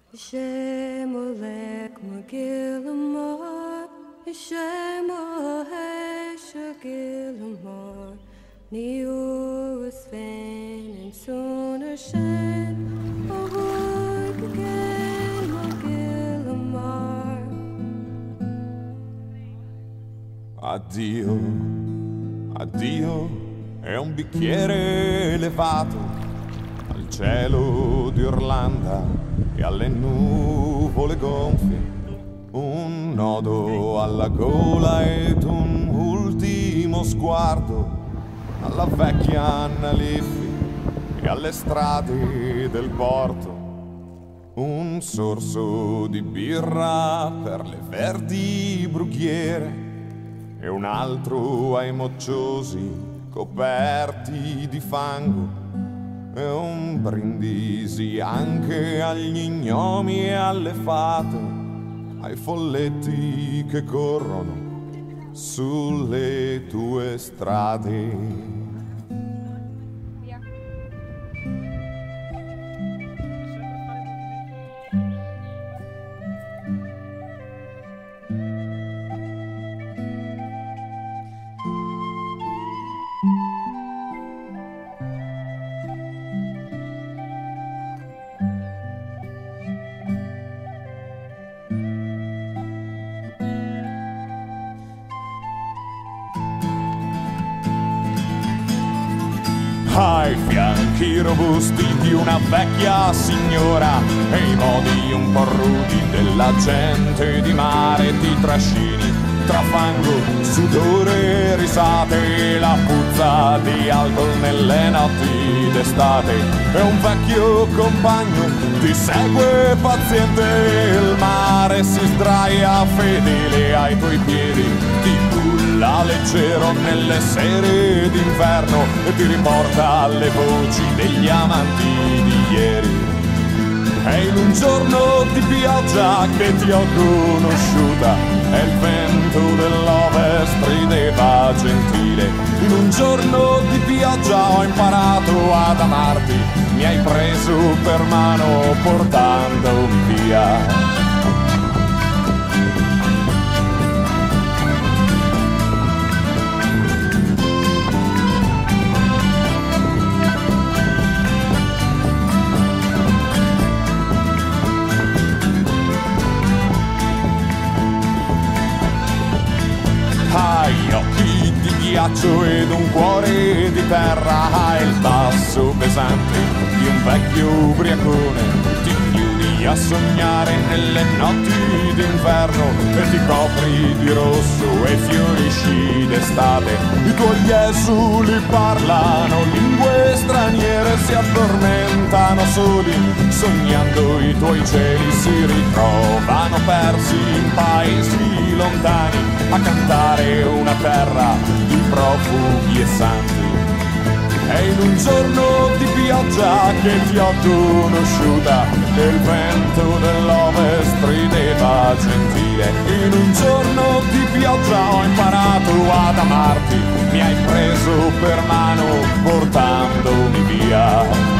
Shemolek Magilamar, Shemolek Gilamar, Niur Sven and Sooner Shen, Ahoy again Magilamar. Addio, addio, è un bicchiere elevato al cielo d'Irlanda e alle nuvole gonfie, un nodo alla gola ed un ultimo sguardo alla vecchia Anna Liffi e alle strade del porto, un sorso di birra per le verdi brughiere e un altro ai mocciosi coperti di fango, e un brindisi anche agli gnomi e alle fate, ai folletti che corrono sulle tue strade. Ai fianchi robusti di una vecchia signora e i modi un po' rudi della gente di mare, ti trascini tra fango, sudore, risate e la puzza di alcol nelle notti d'estate. E un vecchio compagno ti segue paziente, il mare si sdraia fedele ai tuoi piedi, ti culla leggero nelle sere d'inverno e ti riporta alle voci degli amanti di ieri. È in un giorno di pioggia che ti ho conosciuta e il vento dell'ovest rideva gentile. In un giorno di pioggia ho imparato ad amarti, mi hai preso per mano portandomi via. Hai occhi di ghiaccio ed un cuore di terra, hai il passo pesante di un vecchio ubriacone, ti chiudi a sognare nelle notti d'inverno e ti copri di rosso e fiorisci d'estate. I tuoi esuli parlano lingue straniere, si addormentano soli, sognando i tuoi cieli, si ritrovano persi in paesi lontani a cantare una terra di profughi e santi. È in un giorno di pioggia che ti ho conosciuta e il vento dell'ovest rideva gentile. In un giorno di pioggia ho imparato ad amarti, mi hai preso per mano portandomi via.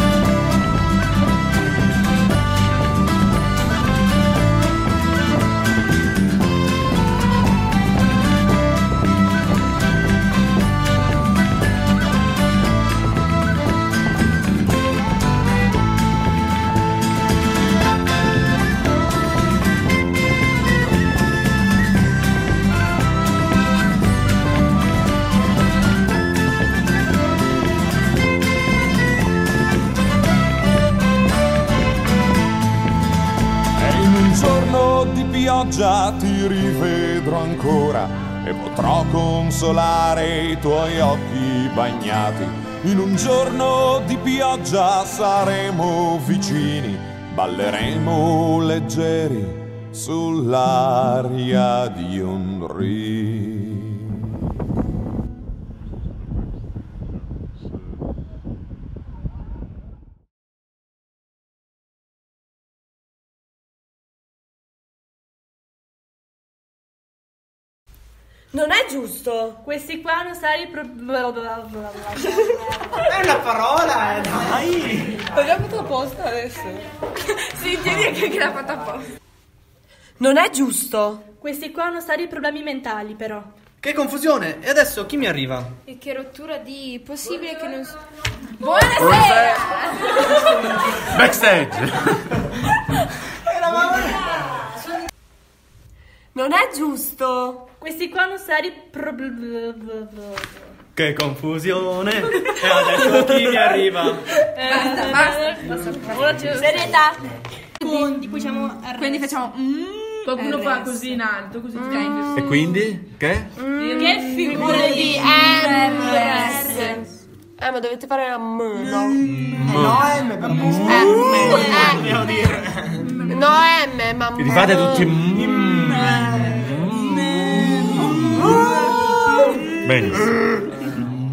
Pioggia ti rivedrò ancora e potrò consolare i tuoi occhi bagnati. In un giorno di pioggia saremo vicini, balleremo leggeri sull'aria di un rio. Non è giusto. Questi qua non sai È una parola, dai. L'ho già fatto apposta adesso. Sì, tieni che l'ha fatta apposta. Non è giusto. Questi qua hanno seri problemi mentali, però. Che confusione. E adesso chi mi arriva? E che rottura di... Possibile che non... Buonasera. Backstage. Non è giusto. Questi qua hanno seri problemi. Che confusione. E adesso chi mi arriva? Basta. Serietà. Quindi facciamo... Qualcuno fa così in alto, così ti cai. E quindi? Che? Che figure di MS. Ma dovete fare la M, no? No, M per devo dire. No, M, ma Vi fate tutti. Benissimo.